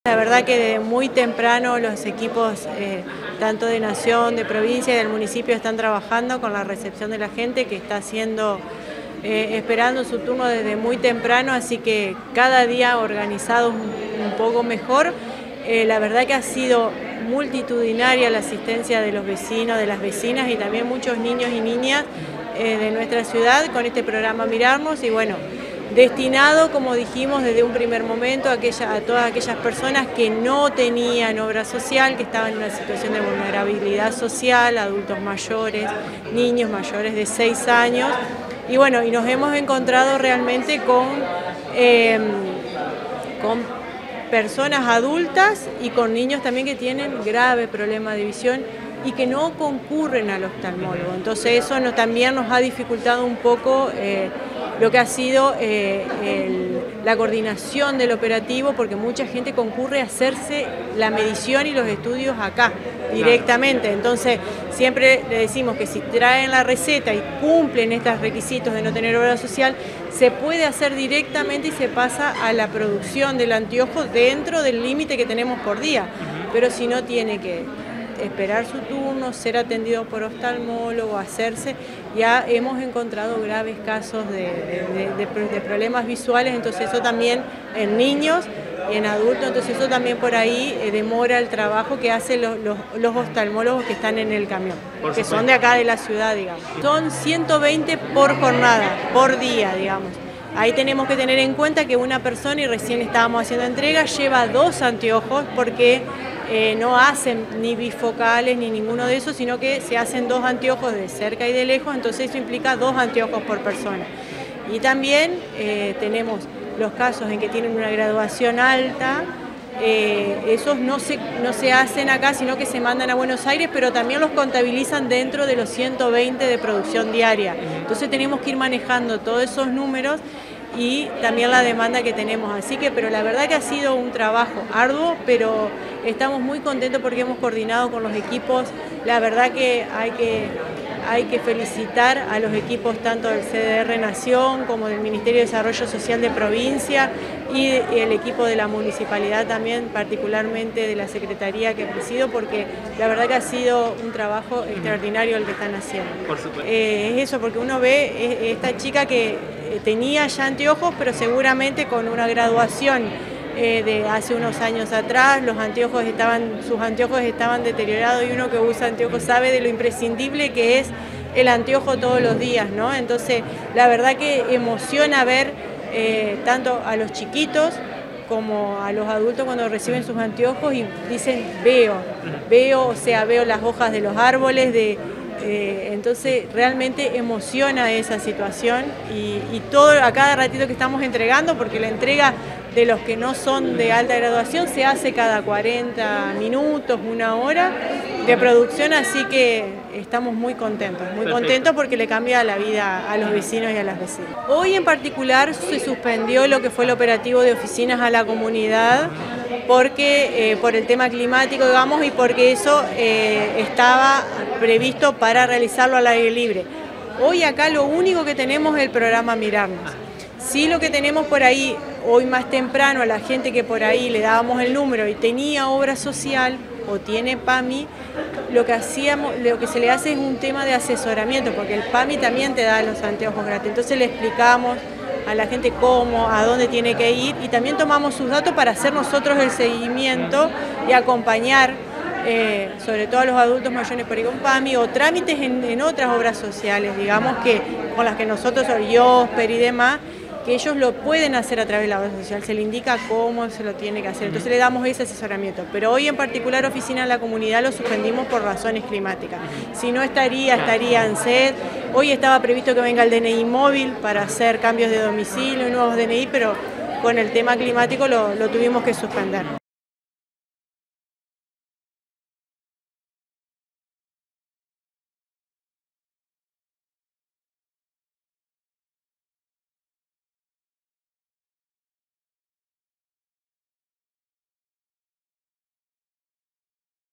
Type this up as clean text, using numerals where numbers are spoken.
La verdad que desde muy temprano los equipos, tanto de Nación, de provincia y del municipio, están trabajando con la recepción de la gente que está esperando su turno desde muy temprano, así que cada día organizado un poco mejor. La verdad que ha sido multitudinaria la asistencia de los vecinos, de las vecinas y también muchos niños y niñas de nuestra ciudad con este programa Mirarnos, y bueno, destinado, como dijimos desde un primer momento, a todas aquellas personas que no tenían obra social, que estaban en una situación de vulnerabilidad social, adultos mayores, niños mayores de 6 años, y bueno, y nos hemos encontrado realmente con personas adultas y con niños también que tienen grave problema de visión y que no concurren al oftalmólogo. Entonces eso también nos ha dificultado un poco lo que ha sido la coordinación del operativo, porque mucha gente concurre a hacerse la medición y los estudios acá directamente. Entonces siempre le decimos que si traen la receta y cumplen estos requisitos de no tener obra social, se puede hacer directamente y se pasa a la producción del anteojo dentro del límite que tenemos por día. Pero si no, tiene que esperar su turno, ser atendido por oftalmólogo, hacerse. Ya hemos encontrado graves casos de problemas visuales, entonces eso también en niños y en adultos, entonces eso también por ahí demora el trabajo que hacen los oftalmólogos que están en el camión, que son de acá de la ciudad, digamos. Son 120 por jornada, por día, digamos. Ahí tenemos que tener en cuenta que una persona, y recién estábamos haciendo entrega, lleva 2 anteojos porque no hacen ni bifocales ni ninguno de esos, sino que se hacen 2 anteojos de cerca y de lejos, entonces eso implica 2 anteojos por persona. Y también tenemos los casos en que tienen una graduación alta, esos no se hacen acá, sino que se mandan a Buenos Aires, pero también los contabilizan dentro de los 120 de producción diaria. Entonces tenemos que ir manejando todos esos números y también la demanda que tenemos. Así que, pero la verdad que ha sido un trabajo arduo, pero estamos muy contentos porque hemos coordinado con los equipos. La verdad que hay que felicitar a los equipos tanto del CDR Nación como del Ministerio de Desarrollo Social de provincia y el equipo de la municipalidad también, particularmente de la Secretaría que presido, porque la verdad que ha sido un trabajo extraordinario el que están haciendo. Por supuesto. Es eso, porque uno ve esta chica que tenía ya anteojos, pero seguramente con una graduación de hace unos años atrás, sus anteojos estaban deteriorados, y uno que usa anteojos sabe de lo imprescindible que es el anteojo todos los días, ¿no? Entonces, la verdad que emociona ver tanto a los chiquitos como a los adultos cuando reciben sus anteojos y dicen veo, o sea, veo las hojas de los árboles, entonces realmente emociona esa situación y todo a cada ratito que estamos entregando, porque la entrega de los que no son de alta graduación se hace cada 40 minutos, 1 hora de producción, así que estamos muy contentos porque le cambia la vida a los vecinos y a las vecinas. Hoy en particular se suspendió lo que fue el operativo de oficinas a la comunidad, porque por el tema climático, digamos, y porque eso estaba previsto para realizarlo al aire libre. Hoy acá lo único que tenemos es el programa Mirarnos. Sí, lo que tenemos por ahí, hoy más temprano, a la gente que por ahí le dábamos el número y tenía obra social o tiene PAMI, lo que se le hace es un tema de asesoramiento, porque el PAMI también te da los anteojos gratis. Entonces le explicamos a la gente cómo, a dónde tiene que ir, y también tomamos sus datos para hacer nosotros el seguimiento y acompañar sobre todo a los adultos mayores por ahí con PAMI o trámites en otras obras sociales, digamos, que con las que nosotros, IOSPER y demás, que ellos lo pueden hacer a través de la obra social, se le indica cómo se lo tiene que hacer, entonces le damos ese asesoramiento. Pero hoy en particular Oficina de la Comunidad lo suspendimos por razones climáticas. Si no estaría en sed. Hoy estaba previsto que venga el DNI móvil para hacer cambios de domicilio y nuevos DNI, pero con el tema climático lo tuvimos que suspender.